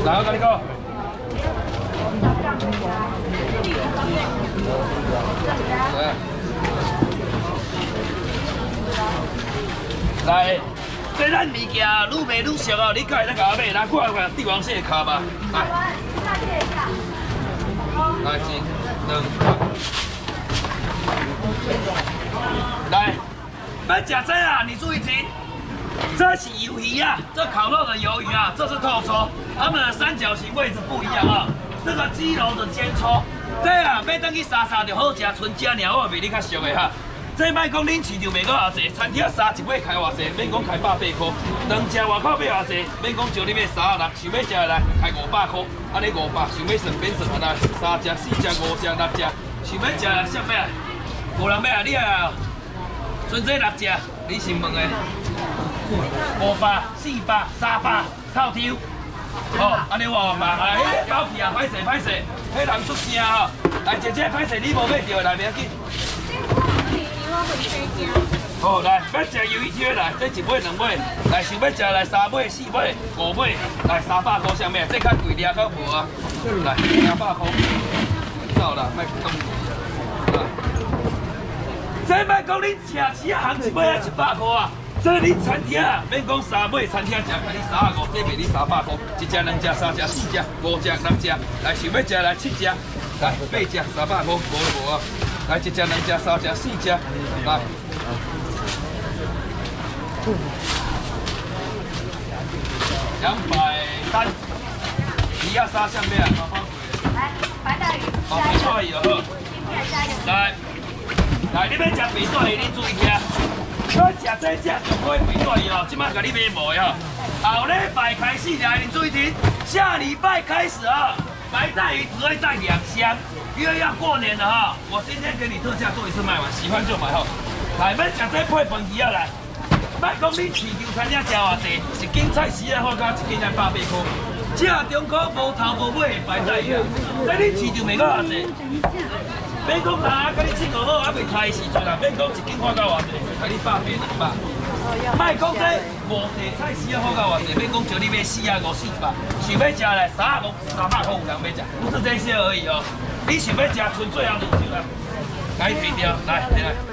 来，我跟你讲。来，这咱物件愈卖愈俗哦，你家己甲我买，来看看帝王蟹的卡吧，来。来1、2。来，要吃这啊，你注意听。 这是鱿鱼啊，这烤肉的鱿鱼啊，这是透抽，它们的三角形位置不一样啊。这个鸡肉的煎抽，这啊要等去杀就好吃，纯吃鸟我卖你较俗的哈。这卖讲恁市场卖到偌济，餐厅杀一尾开偌济，免讲开180块。两只外口买偌济，免讲招你买36，想要吃的来开500块，安尼500，想要算免算啊来，3只、4只、5只、6只，想要吃的啥物啊？无人买啊，你啊，剩这6只，你先问的。 500、400、300，套抽。哦，安尼话嘛，哎，包皮啊，歹势，迄人出声吼。来，姐姐歹势，你无买着，来袂要紧。好，来，要食鱿鱼贴来，这1尾2尾，来想要食来3尾、4尾、5尾，来300块啥物？这较贵掠较无啊？来200块，走啦，卖动。来，这卖讲你吃起啊，行1尾啊100块啊？ 这你餐厅啊，免讲3尾餐厅食，甲你35，这卖你300块，1只、2只、3只、4只、5只、6只，来想要食来7只，来8只300块，无啊，来1只、2只、3只、4只，来。230，你要杀相咩啊？ 来，白带鱼。 哦，白带鱼好。来，来，你要食白带鱼，你注意听。 我食这只上好的肥带鱼哦，即摆甲你买无哦。后礼拜开始来，你注意听，下礼拜开始啊，白带鱼只会带2箱，因为要过年了哈。我今天给你特价做一次卖完，喜欢就买哈。来，要食这配饭鱼啊来，莫讲你市场餐厅食偌济，一斤菜丝啊好到1斤才180块，这中国无头无尾的白带鱼啊，在你市场卖到偌济？ 免讲啦，甲你凊好好，还未开时阵啦。免讲1斤花到偌济，甲你100变200。莫讲这无地菜丝啊好到偌济，免讲叫你买4啊5、400。想要食来35、300块有人要食，不是这些而已哦。你想要食纯最后2手啦，该退掉，来，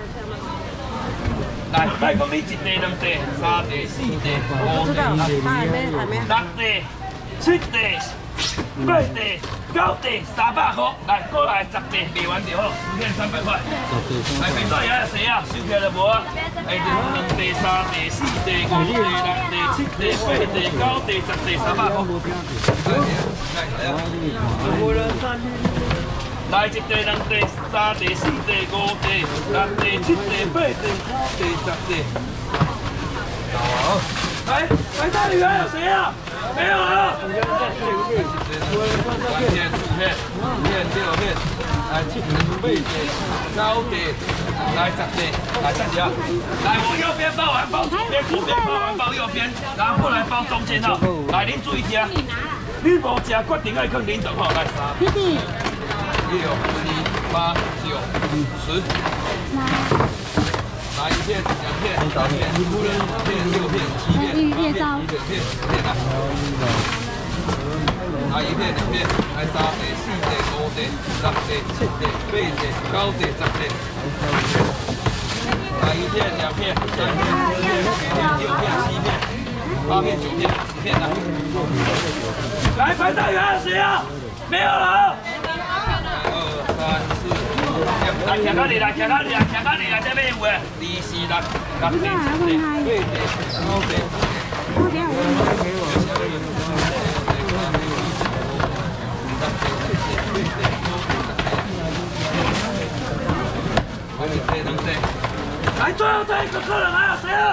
来，莫讲你1地、2地、3地、4地、5地、6地、7地。 8地、9地300块，来过来10地卖完就好，10片300块。来，肥仔也是啊，收起来就无啊。哎，2地、3地、4地、5地、6地、7地、8地、9地、10地300块。来1地、2地、3地、4地、5地、6地、7地、8地、9地、10地。好。 来，白带鱼还有谁啊？没有了。3片、4片、5片、6片，来7地、8地、9地，来10地，来站起来。来，我右边包完包左边，左边包完包右边，然后过来包中间哦。来，您注意听，你无食决定爱放冷冻吼，来3、6、7、8、9、10。 来1片、2片、3片、5片、6片、7片、8片、9片、10片来。来1片、2片，来3地、4地、5地、6地、7地、8地、9地、10地。来1片、2片、3片、4片、5片、6片、7片、8片、9片、10片来。来，白带鱼还有谁啊？没有了。2、3、4。 来，行到你来，行到你来，行到你来，这边有诶，2、4、6、6地、7地、8地、9地。来，最后这一个客人还有谁啊？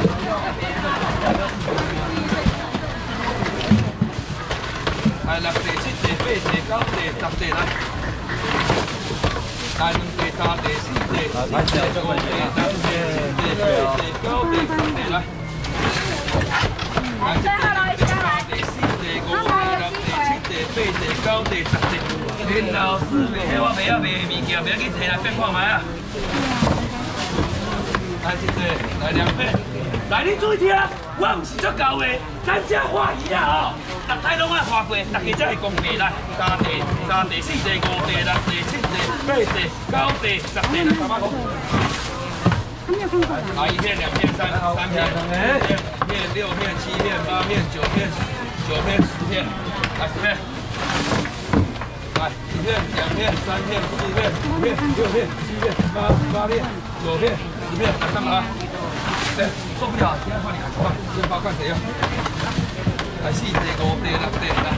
来6地、7地、8地、9地、10地来。 来2地、3地、4地、5地、6地、7地、8地、9地、10地来。来1地、2地、3地、4地、5地、6地、7地、8地、9地、10地。林老师，迄我袂晓卖的物件，袂要紧摕来变看卖啊。来1地，来2片。来，你注意听，我唔是足够的，咱这话鱼啊吼，逐台拢爱花拖过，大家才会公平来。3地、4地、5地、6地、7地、8地、9地、10地来300块。啊，1片、2片、3片、4片、5片、6片、7片、8片、9片、10片，来10片。来1片、2片、3片、4片、5片、6片、7片、8片、9片、10片，来300块。对，做不了，现在换你来，快，先包看谁要。来4地、5地、6地，来。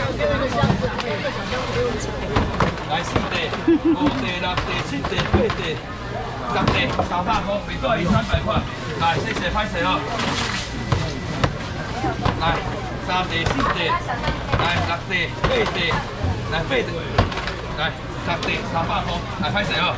来4地、5地、6地、7地、8地、10地，300块，每对300块。来，谢谢，拍谁哦？来3地、4地，来6地、8地，来8地，来10地300块，来拍谁哦？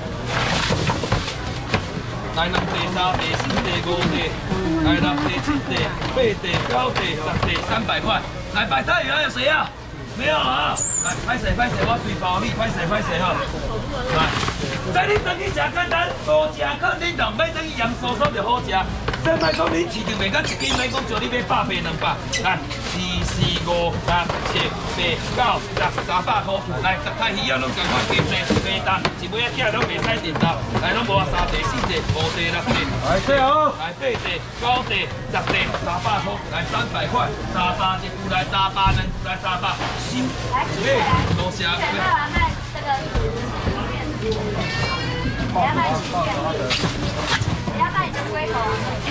来2地、3地、4地、5地，来6地、7地、8地、9地、10地300块。来摆太远，还有谁要？没有啊！来，拍谁，我随包你，拍谁哈！来，在你等去食简单，无食肯定同买等去盐酥酥就好食。再莫讲你市场卖到1斤，莫讲叫你买100、200。来，2、4、5、6、7、8、9、10，300块。来，十块鱼啊，拢共款价钱，袂重，一尾仔囝拢袂使跌到。来，拢无啊，3地、4地、5地、6地。来，最好。来8地、9地、10地，300块。来300块，沙发一副来沙发，两副来沙发，新。多谢。 这个你要卖7片，你要卖你的龟头。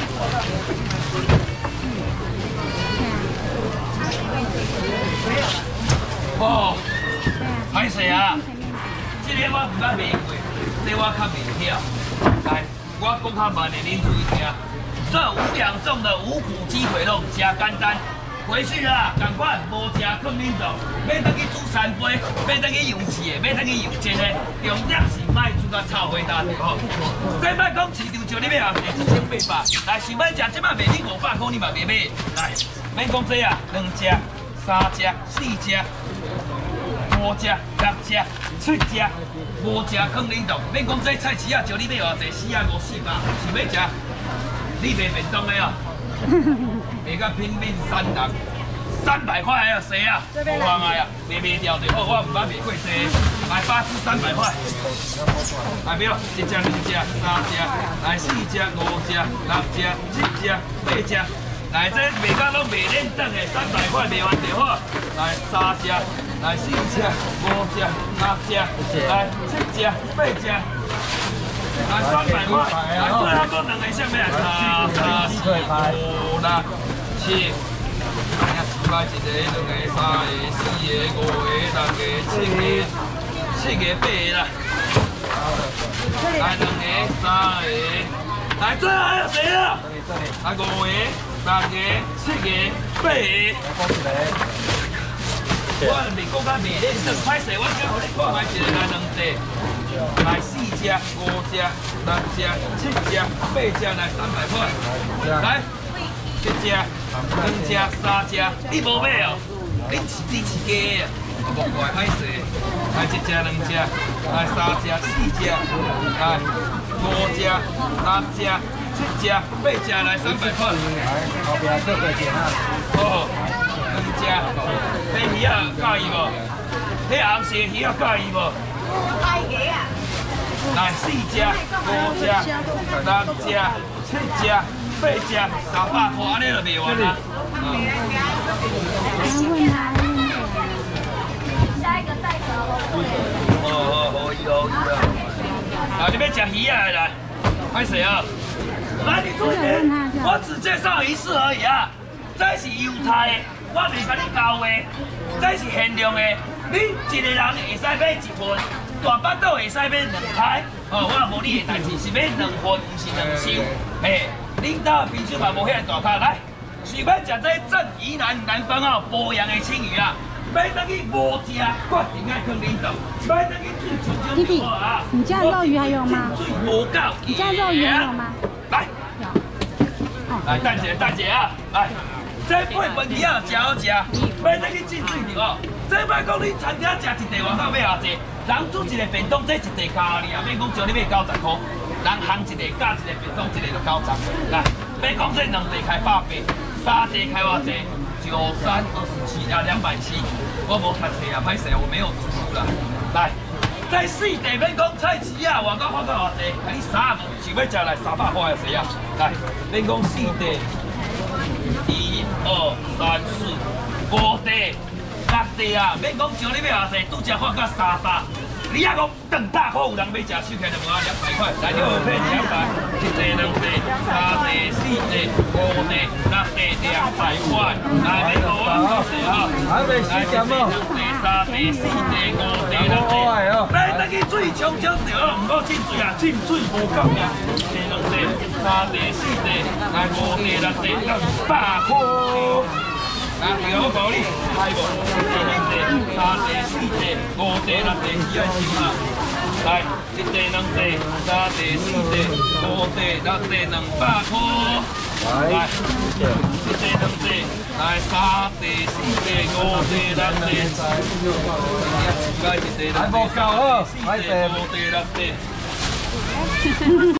哦，歹势啊！这个我唔捌卖过，这我较袂晓。来，我讲较慢的，恁注意听。这5两重的五谷鸡腿肉加简单。回去啦，赶快无食困恁度，要等去煮3杯，要等去油豉的，要等去油煎的，重点是莫煮到臭回答就好。再莫讲市场上你要学1800，来想要食即摆卖你500块，你嘛袂买。来，免讲这啊，2只、3只、4只、5只、6只、7只，无食困恁度。免讲这菜市啊，叫你买偌济，400、500、400，是要食你卖便当的啊。卖甲拼命3人，300块还有谁啊？无妨啊呀，卖掉就好，我唔捌卖过这。来8只300块，来没有？1只、2只、3只，来4只、5只、6只、7只、8只，来这卖甲拢卖恁等的300块卖完就好。来3只，来4只、5只、6只，来7只、8只。来300块，来最后搁2个什么啊？3、4、5、6、7，哎呀，1个、2个、3个、4个、5个、6个、7个、8个啦。来2个、3个，来最后还有谁啊？来5个、6个、7个、8个。我袂讲甲卖咧，算歹势，我先互你看卖一个来2地。来4只、5只、6只、7只、8只，来300块。来1只、2只、3只，你无买哦？你是假的，无怪歹势。来1只、2只，来3只、4只，来5只、6只、7只、8只，来300块。 后边这个钱啊。 哦，2只，迄鱼啊介意无？迄红色鱼啊介意无？ 太贵啊！ 来4只、5只、6只、7只、8只，300块，安尼就卖完啦。 下一个再走。 好意啊。啊，你要吃鱼啊？来，开始啊！来，你注意点，我只介绍一次而已啊。这是油菜的，我袂甲你交的，这是限量的。你一个人会使买1份，大巴肚会使买2台。哦，我也无你的代志，是买2份，不是2箱。嘿，恁家冰箱嘛无遐大卡，来，想要食这正宜南方哦，保养的青鱼啊，买等去无食，决定爱放恁度，买等去煮就就好啊。 你家肉鱼还有吗？ 水无够， 你家肉鱼还有吗？ 来，来蛋姐啊，来。这8份鱼啊，真好食，买等去浸水着哦。这摆讲你餐厅食一地外口要偌济，人煮一个便当，这一地加你啊，免讲叫你买90块，人行一地加一个便当，一个就90。来，免讲这2地开180，3地开偌济，1 9327啊240，我无读册啊，歹势，我没有读书啦。来，再4地免讲菜市啊，外口发到偌地，啊你3无想要食来300块的谁啊？来，免讲4地，1、2、3、4、5地，6地啊，免讲像你要偌济，拄只发到300。 你还讲200块有人要食，手起来就无啊200块，来你2片200，1地2地3地4地5地6地200块，来免无啊多谢啊， 还没时间哦。 1地3地4地5地6地，来等去水冲冲着，唔好浸水啊，浸水无够呀，1地2地3地4地来5地6地200块。 啊，对我保你，来无？1地2地3地4地5地6地只要钱啊！来，1地2地3地4地5地6地200块。来，1地2地来3地4地5地6地。来，1地2地3地4地5地6地。